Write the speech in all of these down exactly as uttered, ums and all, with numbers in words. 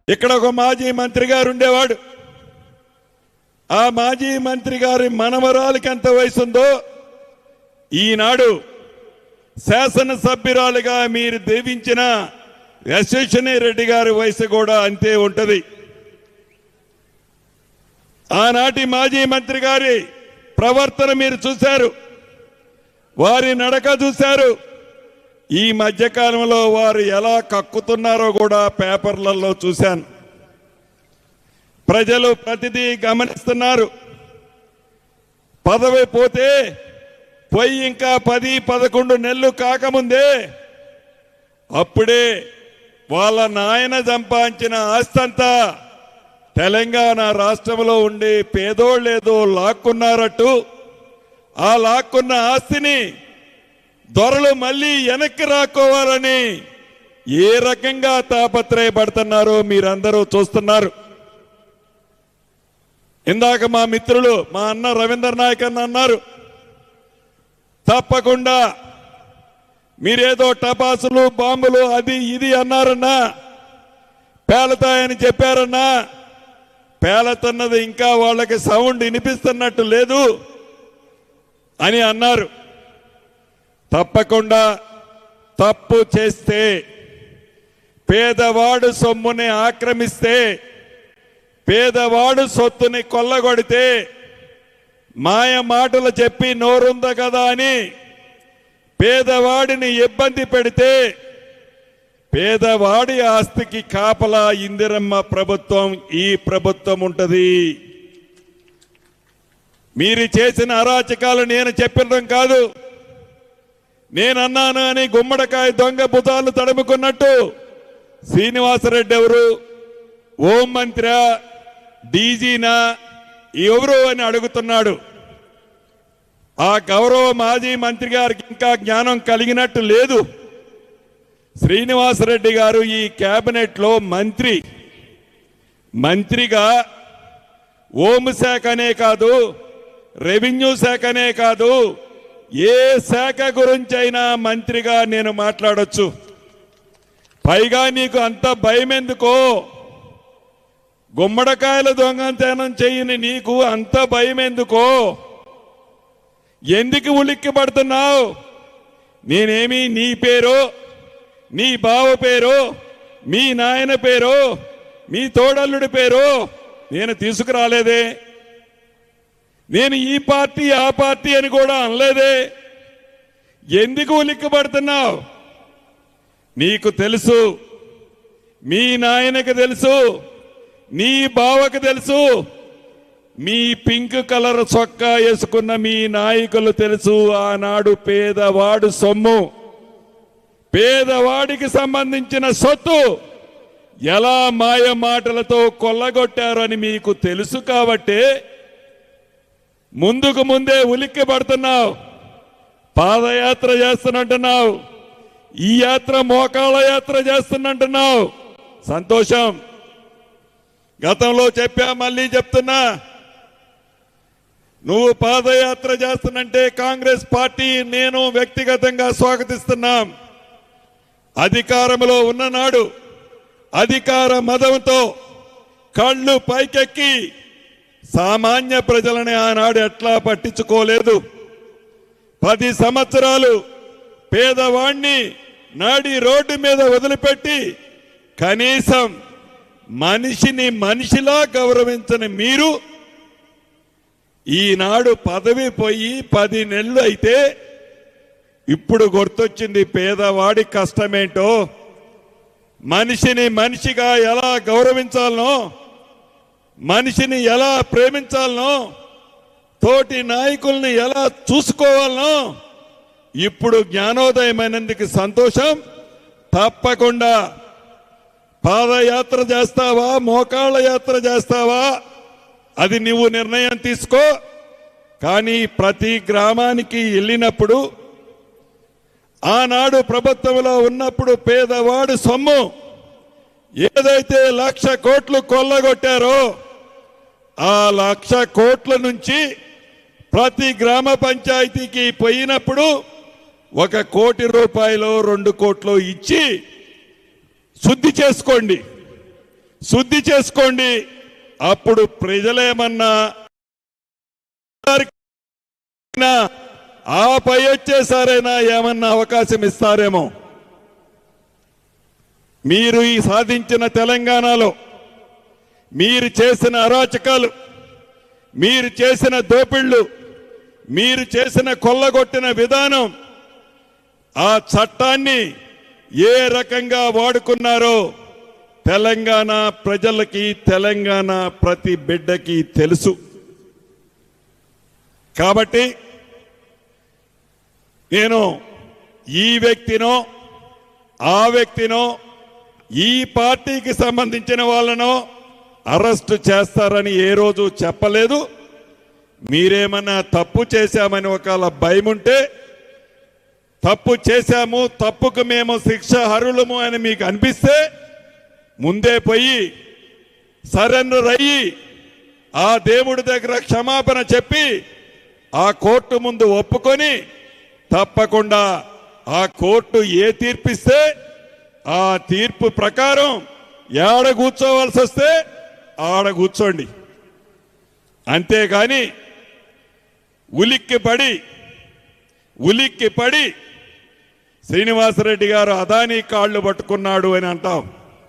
ఇక్కడ ఒక మాజీ మంత్రి గారు ఉండేవాడు. ఆ మాజీ మంత్రి గారి మనవరాలికి ఎంత వయసు ఉందో ఈనాడు శాసనసభ్యురాలుగా మీరు దీవించిన యశస్విని రెడ్డి గారి వయసు కూడా అంతే ఉంటది. ఆనాటి మాజీ మంత్రి గారి ప్రవర్తన మీరు చూశారు, వారి నడక చూశారు. ఈ మధ్యకాలంలో వారు ఎలా కక్కుతున్నారో కూడా పేపర్లలో చూశాను. ప్రజలు ప్రతిదీ గమనిస్తున్నారు. పదవి పోతే పోయి ఇంకా పది పదకొండు నెలలు కాకముందే అప్పుడే వాళ్ళ నాయన సంపాదించిన ఆస్తంతా తెలంగాణ రాష్ట్రంలో ఉండే పేదోళ్ళేదో లాక్కున్నారట్టు ఆ లాక్కున్న ఆస్తిని దొరలు మళ్ళీ వెనక్కి రాకోవాలని ఏ రకంగా తాపత్రయపడుతున్నారో మీరందరూ చూస్తున్నారు. ఇందాక మా మిత్రులు మా అన్న రవీంద్ర నాయక్ అన్న అన్నారు, తప్పకుండా మీరేదో టపాసులు బాంబులు అది ఇది అన్నారన్నా, పేలతాయని చెప్పారన్నా, పేలతున్నది ఇంకా వాళ్ళకి సౌండ్ వినిపిస్తున్నట్టు లేదు అని అన్నారు. తప్పకుండా తప్పు చేస్తే, పేదవాడు సొమ్ముని ఆక్రమిస్తే, పేదవాడు సొత్తుని కొల్లగొడితే, మాయ మాటలు చెప్పి నోరుంద కదా అని పేదవాడిని ఇబ్బంది పెడితే, పేదవాడి ఆస్తికి కాపలా ఇందిరమ్మ ప్రభుత్వం ఈ ప్రభుత్వం ఉంటది. మీరు చేసిన అరాచకాలు నేను చెప్పడం కాదు, నేనన్నాను అని గుమ్మడికాయ దొంగ బుధాలు తడుముకున్నట్టు శ్రీనివాసరెడ్డి ఎవరు, హోం మంత్రి, డీజీనా ఎవరు అని అడుగుతున్నాడు. ఆ గౌరవ మాజీ మంత్రి గారికి ఇంకా జ్ఞానం కలిగినట్టు లేదు. శ్రీనివాసరెడ్డి గారు ఈ కేబినెట్ లో మంత్రి, మంత్రిగా హోంశాఖనే కాదు, రెవెన్యూ శాఖనే కాదు, ఏ శాఖ గురించైనా మంత్రిగా నేను మాట్లాడొచ్చు. పైగా నీకు అంత భయం ఎందుకో? గుమ్మడికాయల దొంగతనం చేయని నీకు అంత భయం ఎందుకో? ఎందుకు ఉలిక్కి పడుతున్నావు? నేనేమి నీ పేరు, నీ బావ పేరు, మీ నాయన పేరు, మీ తోడల్లుడి పేరు నేను తీసుకురాలేదే. నేను ఈ పార్టీ ఆ పార్టీ అని కూడా అనలేదే. ఎందుకు ఉలిక్కి పడుతున్నావు? నీకు తెలుసు, మీ నాయనకు తెలుసు, నీ బావకు తెలుసు, మీ పింక్ కలర్ చొక్కా వేసుకున్న మీ నాయకులు తెలుసు. ఆనాడు పేదవాడు సొమ్ము, పేదవాడికి సంబంధించిన సొత్తు ఎలా మాయ మాటలతో కొల్లగొట్టారు అని మీకు తెలుసు. కాబట్టి ముందుకు ముందే ఉలిక్కి పడుతున్నావు. పాదయాత్ర చేస్తున్నట్టున్నావు, ఈ యాత్ర మోకాళ్ళ యాత్ర చేస్తున్నట్టున్నావు. సంతోషం. గతంలో చెప్పా, మళ్ళీ చెప్తున్నా, నువ్వు పాదయాత్ర చేస్తున్నంటే కాంగ్రెస్ పార్టీ నేను వ్యక్తిగతంగా స్వాగతిస్తున్నాం. అధికారంలో ఉన్ననాడు అధికార మదంతో కళ్ళు పైకెక్కి సామాన్య ప్రజలని ఆనాడు ఎట్లా పట్టించుకోలేదు. పది సంవత్సరాలు పేదవాణ్ణి నాడి రోడ్డు మీద వదిలిపెట్టి కనీసం మనిషిని మనిషిలా గౌరవించని మీరు ఈనాడు పదవి పోయి పది నెలలు అయితే ఇప్పుడు గుర్తొచ్చింది పేదవాడి కష్టమేంటో, మనిషిని మనిషిగా ఎలా గౌరవించాలనో, మనిషిని ఎలా ప్రేమించాలనో, తోటి నాయకుల్ని ఎలా చూసుకోవాలనో ఇప్పుడు జ్ఞానోదయమైనందుకు సంతోషం. తప్పకుండా పాదయాత్ర చేస్తావా, మోకాళ్ళ యాత్ర చేస్తావా, అది నువ్వు నిర్ణయం తీసుకో. కానీ ప్రతి గ్రామానికి వెళ్ళినప్పుడు, ఆనాడు ప్రభుత్వంలో ఉన్నప్పుడు పేదవాడు సొమ్ము ఏదైతే లక్ష కోట్లు కొల్లగొట్టారో ఆ లక్ష కోట్ల నుంచి ప్రతి గ్రామ పంచాయతీకి పోయినప్పుడు ఒక కోటి రూపాయలు రెండు కోట్లు ఇచ్చి శుద్ధి చేసుకోండి. శుద్ధి చేసుకోండి. అప్పుడు ప్రజలేమన్నా ఆ పై వచ్చేసారైనా ఏమన్నా అవకాశం ఇస్తారేమో. మీరు ఈ సాధించిన తెలంగాణలో మీరు చేసిన అరాచకాలు, మీరు చేసిన దోపిళ్లు, మీరు చేసిన కొల్లగొట్టిన విధానం, ఆ చట్టాన్ని ఏ రకంగా వాడుకున్నారో తెలంగాణ ప్రజలకి, తెలంగాణ ప్రతి బిడ్డకి తెలుసు. కాబట్టి నేను ఈ వ్యక్తినో ఆ వ్యక్తినో ఈ పార్టీకి సంబంధించిన వాళ్ళనో అరెస్టు చేస్తారని ఏ రోజు చెప్పలేదు. మీరేమన్నా తప్పు చేశామని ఒకవేళ భయం ఉంటే, తప్పు చేశాము, తప్పుకు మేము శిక్ష అర్హులము అని మీకు అనిపిస్తే ముందే పోయి సరెండర్ అయ్యి ఆ దేవుడి దగ్గర క్షమాపణ చెప్పి ఆ కోర్టు ముందు ఒప్పుకొని తప్పకుండా ఆ కోర్టు ఏ తీర్పిస్తే ఆ తీర్పు ప్రకారం ఏడ కూర్చోవలసి వస్తే ఆడ కూర్చోండి. అంతేగాని ఉలిక్కి పడి ఉలిక్కి పడి శ్రీనివాసరెడ్డి గారు అదానీ కాళ్ళు పట్టుకున్నాడు అని అంటాం.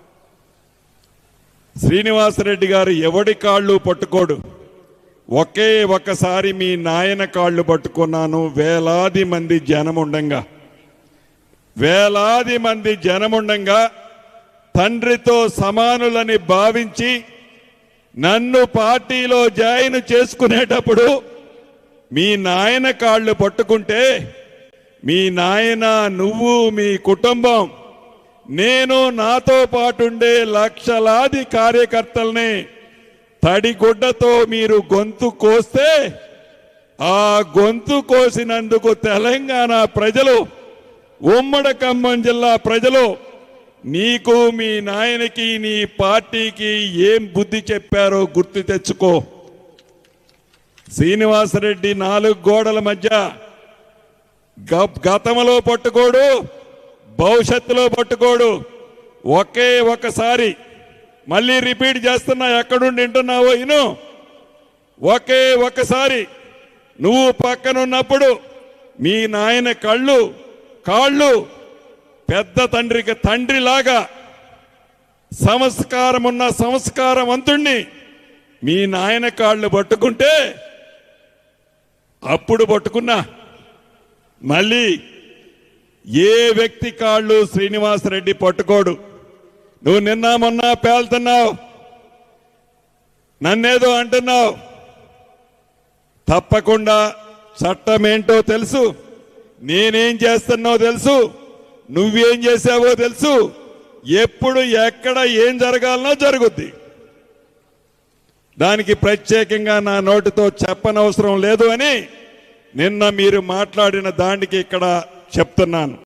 శ్రీనివాసరెడ్డి గారు ఎవడి కాళ్ళు పట్టుకోడు. ఒకే ఒక్కసారి మీ నాయన కాళ్ళు పట్టుకున్నాను. వేలాది మంది జనముండంగా వేలాది మంది జనముండంగా తండ్రితో సమానులని భావించి నన్ను పార్టీలో జాయిన్ చేసుకునేటప్పుడు మీ నాయన కాళ్ళు పట్టుకుంటే మీ నాయన, నువ్వు, మీ కుటుంబం, నేను, నాతో పాటుండే లక్షలాది కార్యకర్తల్ని తడిగుడ్డతో మీరు గొంతు కోస్తే ఆ గొంతు కోసినందుకు తెలంగాణ ప్రజలు, ఉమ్మడి ఖమ్మం జిల్లా ప్రజలు నీకు, మీ నాయనకి, నీ పార్టీకి ఏం బుద్ధి చెప్పారో గుర్తు తెచ్చుకో. శ్రీనివాసరెడ్డి నాలుగు గోడల మధ్య గతంలో పట్టుకోడు, భవిష్యత్తులో పట్టుకోడు. ఒకే ఒకసారి మళ్ళీ రిపీట్ చేస్తున్నా, ఎక్కడుండి వింటున్నావో ఇను. ఒకే ఒకసారి నువ్వు పక్కనున్నప్పుడు మీ నాయన కళ్ళు కాళ్ళు పెద్ద తండ్రికి తండ్రిలాగా సంస్కారమున్న సంస్కారవంతుణ్ణి మీ నాయన కాళ్ళు పట్టుకుంటే అప్పుడు పట్టుకున్నా. మళ్ళీ ఏ వ్యక్తి కాళ్ళు శ్రీనివాసరెడ్డి పట్టుకోడు. నువ్వు నిన్న మొన్న పేల్తున్నావు, నన్నేదో అంటున్నావు. తప్పకుండా చట్టం ఏంటో తెలుసు, నేనేం చేస్తున్నావో తెలుసు, నువ్వేం చేసావో తెలుసు. ఎప్పుడు ఎక్కడ ఏం జరగాలనో జరుగుద్ది. దానికి ప్రత్యేకంగా నా నోటితో చెప్పనవసరం లేదు అని నిన్న మీరు మాట్లాడిన దానికి ఇక్కడ చెప్తున్నాను.